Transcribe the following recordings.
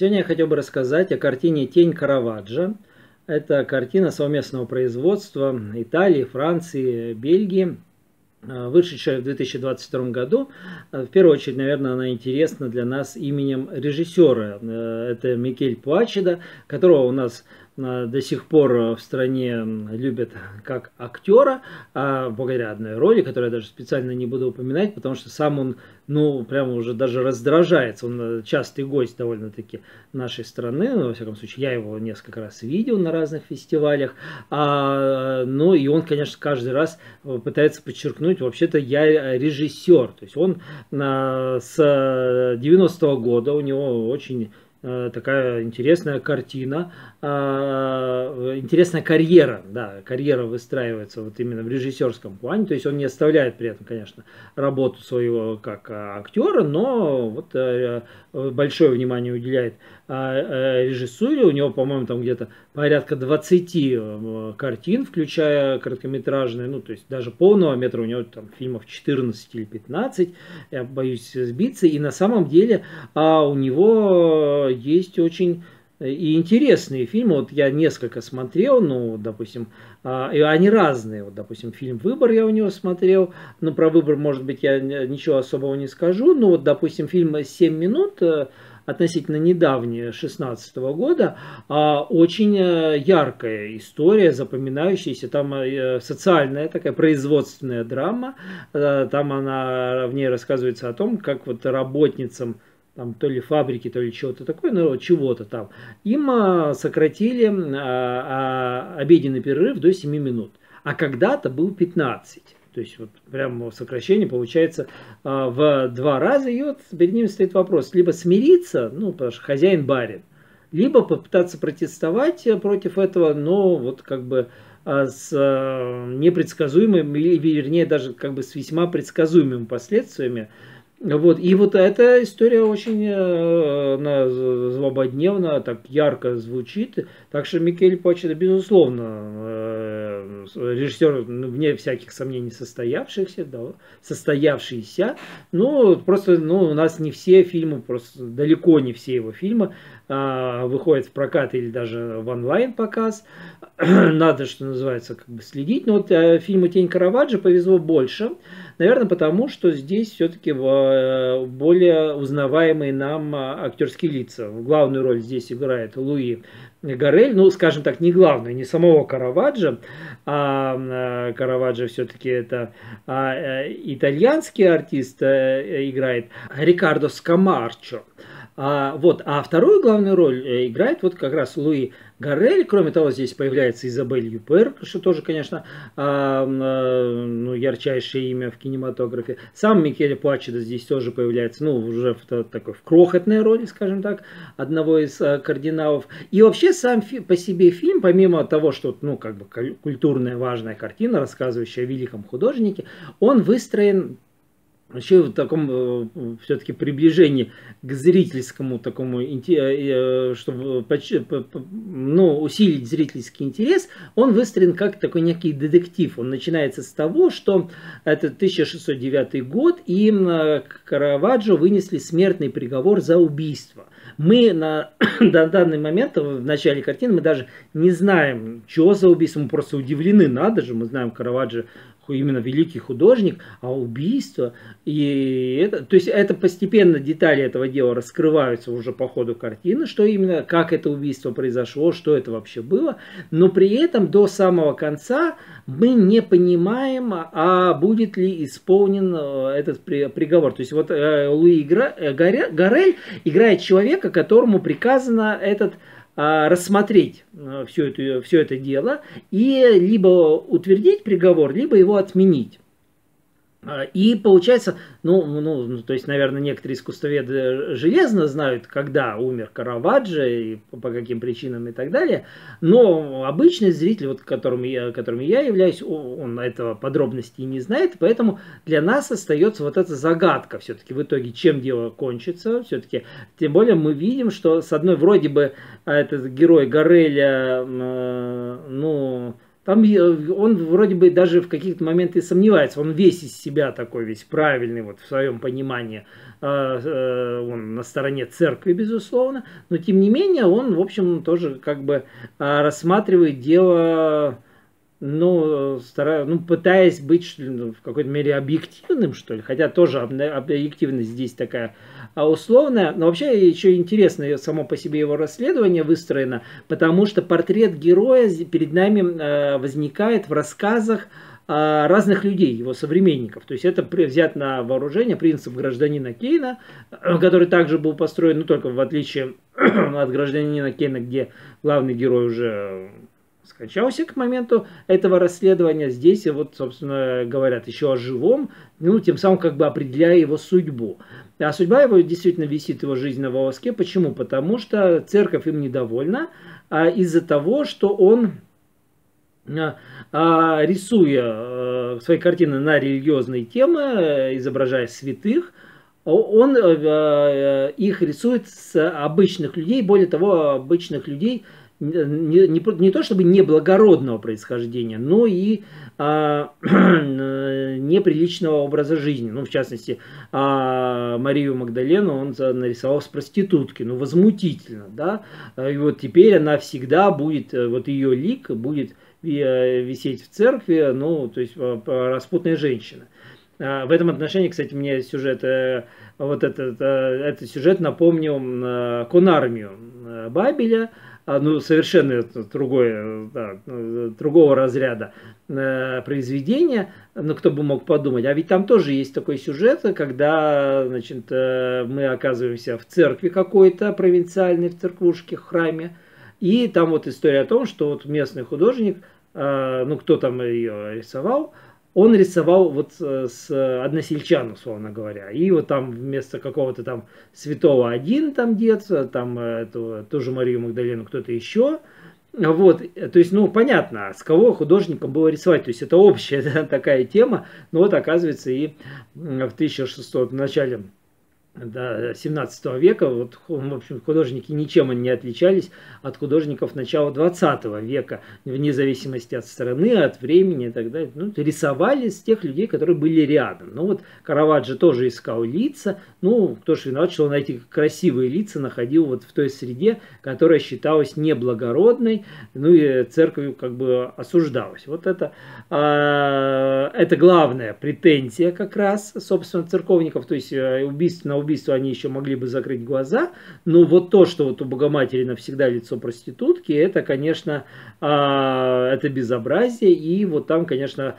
Сегодня я хотел бы рассказать о картине «Тень Караваджо». Это картина совместного производства Италии, Франции, Бельгии, вышедшая в 2022 году. В первую очередь, наверное, она интересна для нас именем режиссера. Это Микель Плачидо, которого у нас до сих пор в стране любят как актера, благодаря одной роли, которую я даже специально не буду упоминать, потому что сам он, ну, прямо уже даже раздражается. Он частый гость довольно-таки нашей страны, во всяком случае, я его несколько раз видел на разных фестивалях, ну, и он, конечно, каждый раз пытается подчеркнуть, вообще-то я режиссер, то есть он с 90-го года, у него очень такая интересная картина, интересная карьера, да, карьера выстраивается вот именно в режиссерском плане, то есть он не оставляет при этом, конечно, работу своего как актера, но вот большое внимание уделяет режиссуре, у него, по-моему, там где-то порядка 20 картин, включая короткометражные, ну, то есть даже полного метра у него там фильмов 14 или 15, я боюсь сбиться, и на самом деле у него есть очень и интересные фильмы. Вот я несколько смотрел, ну, допустим, и они разные. Вот, допустим, фильм «Выбор» я у него смотрел, но про «Выбор», может быть, я ничего особого не скажу. Но вот, допустим, фильм «7 минут», относительно недавний, 2016 года, очень яркая история, запоминающаяся, там социальная такая производственная драма, там в ней рассказывается о том, как вот работницам там то ли фабрики, то ли чего-то такое, но чего-то там, им сократили обеденный перерыв до 7 минут, а когда-то был 15. То есть вот прям сокращение получается в 2 раза, и вот перед ним стоит вопрос, либо смириться, ну, потому что хозяин барин, либо попытаться протестовать против этого, но вот как бы с непредсказуемым, или вернее даже как бы с весьма предсказуемыми последствиями. Вот. И вот эта история очень злободневно, так ярко звучит. Так что Микель Плачидо, безусловно, режиссер, вне всяких сомнений, состоявшийся, да, состоявшийся. Ну, просто у нас не все фильмы, просто далеко не все его фильмы выходят в прокат или даже в онлайн показ. Надо, что называется, как бы следить. Но вот фильму «Тень Караваджо» повезло больше. Наверное, потому что здесь все-таки более узнаваемые нам актерские лица. Главную роль здесь играет Луи Гаррель. Ну, скажем так, не главную, не самого Караваджо. Караваджо все-таки это итальянский артист играет, Рикардо Скамарчо. А вторую главную роль играет вот как раз Луи Гаррель. Кроме того, здесь появляется Изабель Юпер, что тоже, конечно, ярчайшее имя в кинематографе. Сам Микеле Плачидо здесь тоже появляется, ну, уже в крохотной роли, скажем так, одного из кардиналов. И вообще сам по себе фильм, помимо того, что, ну, как бы культурная важная картина, рассказывающая о великом художнике, он выстроен еще в таком все-таки приближении к зрительскому такому, чтобы усилить зрительский интерес, он выстроен как такой некий детектив. Он начинается с того, что это 1609 год, и Караваджо вынесли смертный приговор за убийство. Мы на данный момент, в начале картины, мы даже не знаем, что за убийство, мы просто удивлены, надо же, мы знаем Караваджо, именно великий художник, а убийство, то есть это постепенно детали этого дела раскрываются уже по ходу картины, что именно, как это убийство произошло, что это вообще было, но при этом до самого конца мы не понимаем, будет ли исполнен этот приговор. То есть вот Луи Гаррель играет человека, которому приказано рассмотреть все это дело и либо утвердить приговор, либо его отменить. И получается, то есть, наверное, некоторые искусствоведы железно знают, когда умер Караваджо и по каким причинам и так далее, но обычный зритель, вот которым я являюсь, он этого подробностей не знает, поэтому для нас остается вот эта загадка все-таки в итоге, чем дело кончится, все-таки, тем более мы видим, что с одной вроде бы этот герой Гарреля, там он вроде бы даже в каких-то моментах сомневается. Он весь из себя такой, весь правильный вот в своем понимании он на стороне церкви, безусловно, но тем не менее он, в общем, тоже как бы рассматривает дело, ну, пытаясь быть в какой-то мере объективным, что ли, хотя тоже объективность здесь такая условная, но вообще еще интересно само по себе его расследование выстроено, потому что портрет героя перед нами возникает в рассказах разных людей, его современников. То есть это взят на вооружение принцип гражданина Кейна, который также был построен, но только в отличие от гражданина Кейна, где главный герой уже скончался к моменту этого расследования. Здесь вот, собственно, говорят еще о живом, ну, тем самым как бы определяя его судьбу. А судьба его действительно висит, его жизнь на волоске. Почему? Потому что церковь им недовольна из-за того, что он, рисуя свои картины на религиозные темы, изображая святых, он их рисует с обычных людей, более того, обычных людей не то чтобы неблагородного происхождения, но и неприличного образа жизни. Ну, в частности, Марию Магдалену он нарисовал с проститутки. Ну, возмутительно, да. И вот теперь она всегда будет, вот ее лик будет висеть в церкви, ну, то есть распутная женщина. В этом отношении, кстати, мне сюжет, вот этот сюжет напомнил Конармию Бабеля, ну, совершенно другое, да, другого разряда произведения, ну, кто бы мог подумать. А ведь там тоже есть такой сюжет, когда, значит, мы оказываемся в церкви какой-то провинциальной, в церквушке, в храме, и там вот история о том, что вот местный художник, ну, кто там ее рисовал, он рисовал вот с односельчан, условно говоря. И вот там вместо какого-то там святого один там дед, там тоже Марию Магдалену кто-то еще. Вот, то есть, ну, понятно, с кого художником было рисовать. То есть, это общая, да, такая тема. Но вот, оказывается, и в 1600, в начале, да, 17 века, вот, в общем, художники ничем не отличались от художников начала 20 века, вне зависимости от страны, от времени и так далее. Ну, рисовали с тех людей, которые были рядом. Ну, вот Караваджо тоже искал лица. Ну, кто ж виноват, что он эти красивые лица находил вот в той среде, которая считалась неблагородной, ну и церковью как бы осуждалась. Вот это главная претензия как раз, собственно, церковников. То есть на убийство они еще могли бы закрыть глаза, но вот то, что вот у Богоматери навсегда лицо проститутки, это, конечно, это безобразие, и вот там, конечно,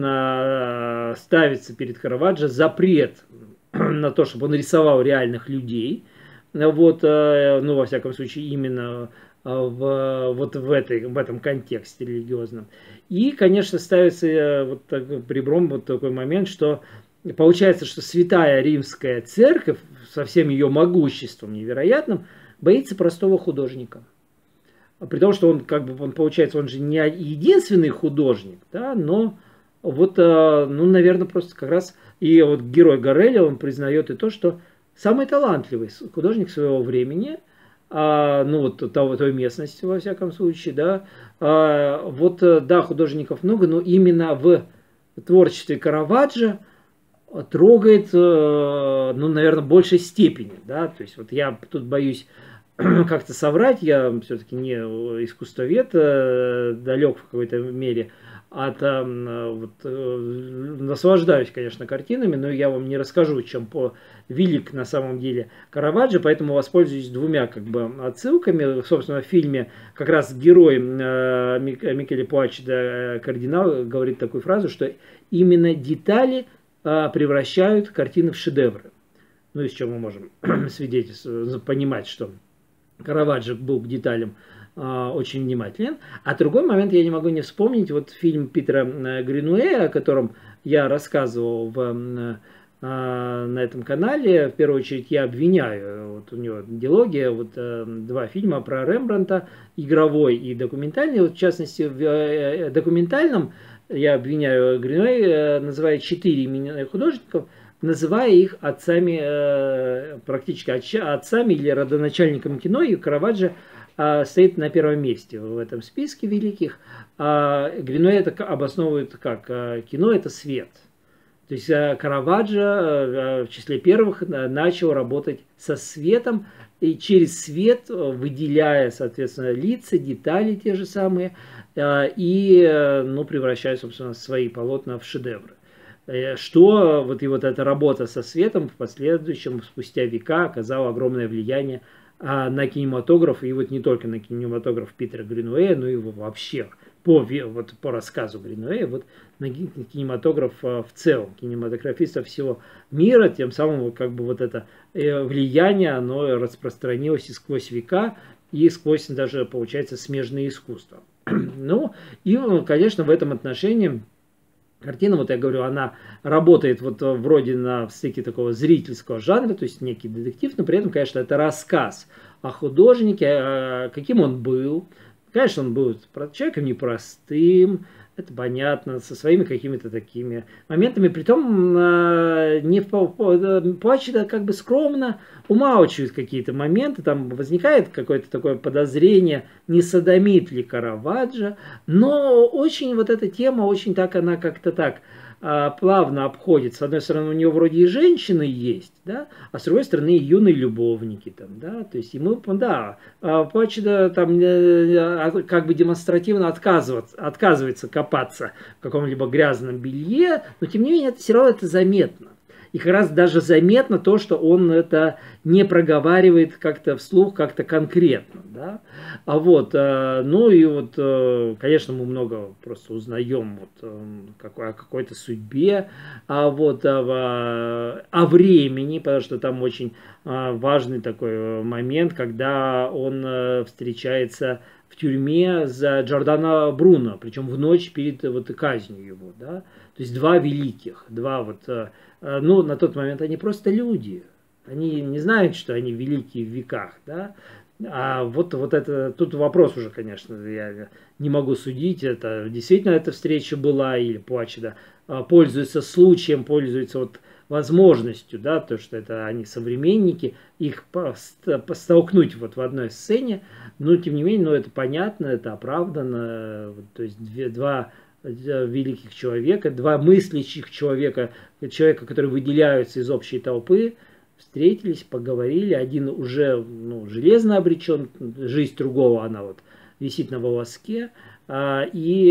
ставится перед Караваджо запрет на то, чтобы он рисовал реальных людей, вот, ну, во всяком случае, именно вот в этом контексте религиозном. И, конечно, ставится вот ребром вот такой момент, что получается, что святая римская церковь со всем ее могуществом невероятным боится простого художника. При том, что он, как бы, он, получается, он же не единственный художник, да, но вот, ну, наверное, просто как раз и вот герой Горелли, он признает и то, что самый талантливый художник своего времени, ну, вот той местности, во всяком случае, да, вот, да, художников много, но именно в творчестве Караваджо трогает, ну, наверное, в большей степени, да, то есть вот я тут боюсь как-то соврать, я все-таки не искусствовед, далек в какой-то мере от, вот, наслаждаюсь, конечно, картинами, но я вам не расскажу, чем велик на самом деле Караваджо, поэтому воспользуюсь двумя как бы отсылками. Собственно, в фильме как раз герой Микеле Плачида, кардинал, говорит такую фразу, что именно детали превращают картины в шедевры. Ну, из чего мы можем понимать, что Караваджо был к деталям очень внимателен. А другой момент я не могу не вспомнить. Вот фильм Питера Гринуэя, о котором я рассказывал на этом канале. В первую очередь я обвиняю, вот у него дилогия, вот два фильма про Рембрандта, игровой и документальный. Вот, в частности, в документальном я обвиняю Гринуэя, называя 4 именитых художников, называя их отцами, практически отцами или родоначальниками кино, и Караваджо стоит на первом месте в этом списке великих. Гринуэй это обосновывает как? Кино – это свет. То есть Караваджо в числе первых начал работать со светом, и через свет выделяя, соответственно, лица, детали те же самые, и ну, превращая, собственно, свои полотна в шедевры. Что вот и вот эта работа со светом в последующем, спустя века, оказала огромное влияние на кинематограф, и вот не только на кинематограф Питера Гринуэя, но и вообще по рассказу Гринуэя, вот на кинематограф в целом, кинематографистов всего мира, тем самым как бы вот это влияние, оно распространилось и сквозь века, и сквозь даже, получается, смежные искусства. Ну, и, конечно, в этом отношении картина, вот я говорю, она работает вот вроде на стыке такого зрительского жанра, то есть некий детектив, но при этом, конечно, это рассказ о художнике, каким он был. Конечно, он был человеком непростым, это понятно, со своими какими-то такими моментами. Притом Плачеда как бы скромно умалчивает какие-то моменты, там возникает какое-то такое подозрение, не садомит ли Караваджо, но очень вот эта тема, очень так она как-то так плавно обходит. С одной стороны, у него вроде и женщины есть, да, а с другой стороны, и юные любовники там, да, то есть ему, да, Плачеда там как бы демонстративно отказывается копаться в каком-либо грязном белье, но тем не менее, это все равно это заметно. И как раз даже заметно то, что он это не проговаривает как-то вслух, как-то конкретно. Да? Ну и вот, конечно, мы много просто узнаем вот, о какой-то судьбе, о времени, потому что там очень важный такой момент, когда он встречается в тюрьме за Джордано Бруно, причем в ночь перед вот казнью его. Да? То есть два великих, ну, на тот момент они просто люди. Они не знают, что они великие в веках, да. А вот это, тут вопрос уже, конечно, я не могу судить, это действительно эта встреча была, или Плачеда пользуется случаем, пользуется вот возможностью, да, то, что это они современники, их столкнуть вот в одной сцене, но тем не менее, это понятно, это оправдано, то есть два великих человека, два мыслящих человека, которые выделяются из общей толпы, встретились, поговорили. Один уже железно обречен, жизнь другого она вот висит на волоске. Тоже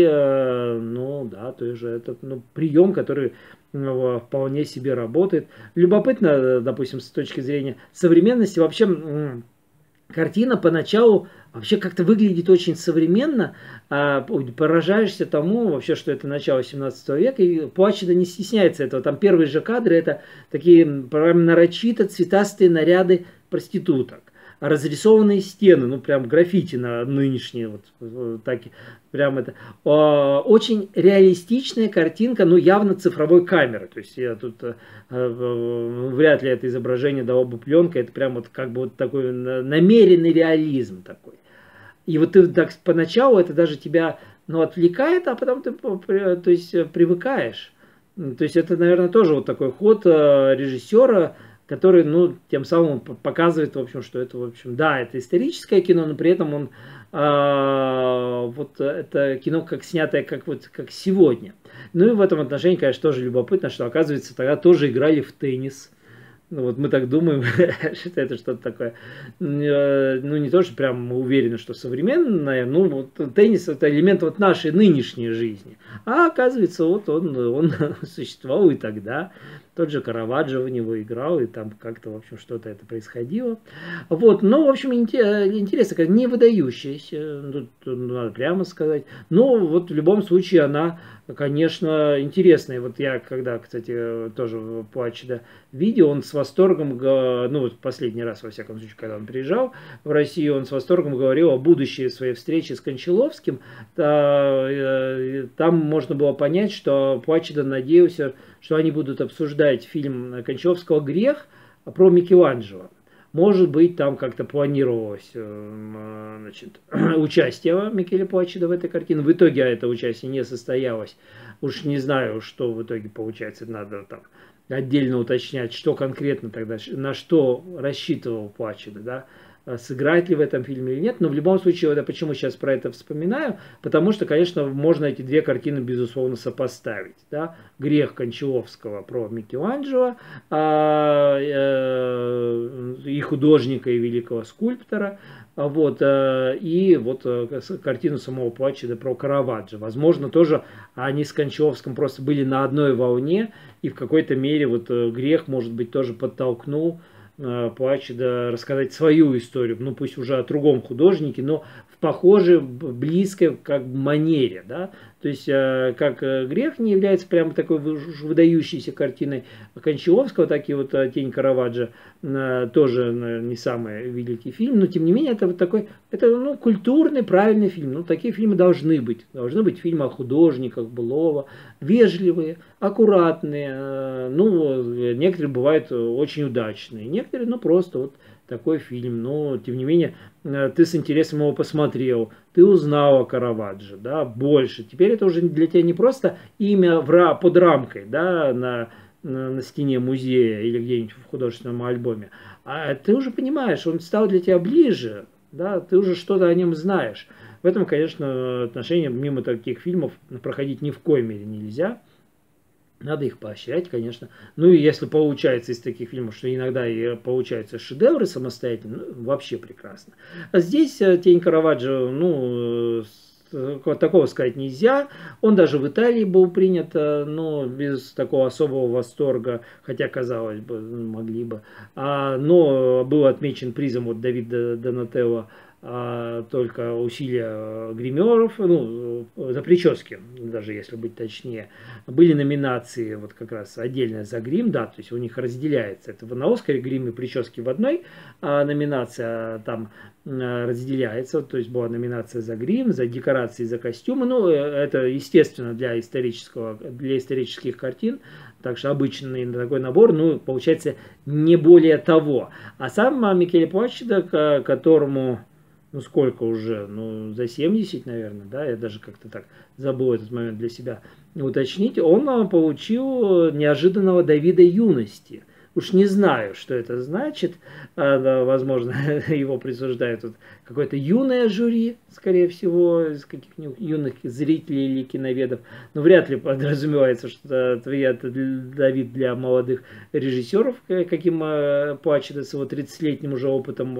этот прием, который вполне себе работает. Любопытно, допустим, с точки зрения современности, вообще картина поначалу вообще как-то выглядит очень современно, поражаешься тому вообще, что это начало 17 века, и Плачеда не стесняется этого. Там первые же кадры, это такие нарочито цветастые наряды проституток, разрисованные стены, прям граффити на нынешние, вот так, прям это. Очень реалистичная картинка, явно цифровой камеры. То есть я тут вряд ли это изображение дало бы пленка, это прям вот как бы вот такой намеренный реализм такой. И вот ты так поначалу это даже тебя отвлекает, а потом ты привыкаешь. То есть это, наверное, тоже вот такой ход режиссера, который, тем самым показывает, в общем, что это, в общем, да, это историческое кино, но при этом он вот это кино как снятое, как сегодня. Ну и в этом отношении, конечно, тоже любопытно, что, оказывается, тогда тоже играли в теннис. Мы так думаем, что это что-то такое. Не то, что прям мы уверены, что современное, теннис это элемент вот нашей нынешней жизни. А оказывается, вот он существовал и тогда. Тот же Караваджо в него играл, и там как-то, в общем, что-то это происходило. В общем, интересно, не выдающаяся, надо прямо сказать. Но в любом случае она, конечно, интересная. Вот я, когда, кстати, тоже Плачеда видел, он с восторгом, последний раз, во всяком случае, когда он приезжал в Россию, он с восторгом говорил о будущей своей встрече с Кончаловским. Там можно было понять, что Плачеда надеялся, что они будут обсуждать фильм Кончаловского «Грех» про Микеланджело. Может быть, там как-то планировалось участие Микеле Плачеда в этой картине. В итоге это участие не состоялось. Уж не знаю, что в итоге получается. Надо там отдельно уточнять, что конкретно тогда, на что рассчитывал Плачеда, да? сыграть ли в этом фильме или нет. Но в любом случае, вот я почему сейчас про это вспоминаю, потому что, конечно, можно эти две картины, безусловно, сопоставить. Да? «Грех» Кончаловского про Микеланджело, и художника, и великого скульптора, вот, и вот картину самого Плачеда про Караваджо. Возможно, тоже они с Кончаловским просто были на одной волне, и в какой-то мере вот «Грех», может быть, тоже подтолкнул Плачеда рассказать свою историю, ну пусть уже о другом художнике, но в похожей, близкой как бы манере, да, то есть как «Грех» не является прямо такой выдающейся картиной Кончаловского, так и вот «Тень Караваджо» тоже не самый великий фильм, но тем не менее это вот такой, это ну, культурный, правильный фильм, ну такие фильмы должны быть фильмы о художниках былого, вежливые, аккуратные, ну некоторые бывают очень удачные, некоторые ну просто вот такой фильм, но тем не менее ты с интересом его посмотрел, ты узнал о Караваджо, да, больше. Теперь это уже для тебя не просто имя под рамкой, да, на стене музея или где-нибудь в художественном альбоме, а ты уже понимаешь, он стал для тебя ближе, да, ты уже что-то о нем знаешь. В этом, конечно, отношении мимо таких фильмов проходить ни в коей мере нельзя. Надо их поощрять, конечно. Ну и если получается из таких фильмов, что иногда и получаются шедевры самостоятельно, ну, вообще прекрасно. А здесь «Тень Караваджо», ну, такого сказать нельзя. Он даже в Италии был принят, но без такого особого восторга, хотя, казалось бы, могли бы. Но был отмечен призом от Давида Донателло только усилия гримеров, ну, за прически, даже если быть точнее. Были номинации вот как раз отдельно за грим, да, то есть у них разделяется. Это на Оскаре грим и прически в одной, номинация там разделяется, то есть была номинация за грим, за декорации, за костюмы, ну, это естественно для исторических картин, так что обычный такой набор, ну, получается, не более того. А сам Микеле Плачедо, которому, ну, сколько уже, ну, за 70, наверное, да, я даже как-то так забыл этот момент для себя уточнить, он получил неожиданного Давида юности. Уж не знаю, что это значит. Возможно, его присуждают тут какое-то юное жюри, скорее всего, из каких-нибудь юных зрителей или киноведов. Но вряд ли подразумевается, что это Давид для молодых режиссеров, каким Плачедо с его 30-летним уже опытом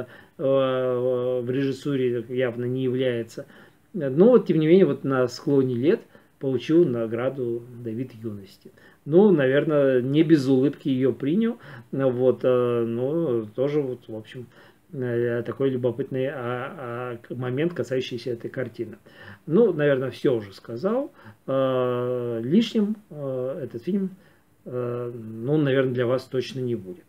в режиссуре явно не является. Но, вот, тем не менее, вот на склоне лет получил награду Давид юности. Ну, наверное, не без улыбки ее принял, вот, но тоже, вот, в общем, такой любопытный момент, касающийся этой картины. Ну, наверное, все уже сказал. Лишним этот фильм, ну, наверное, для вас точно не будет.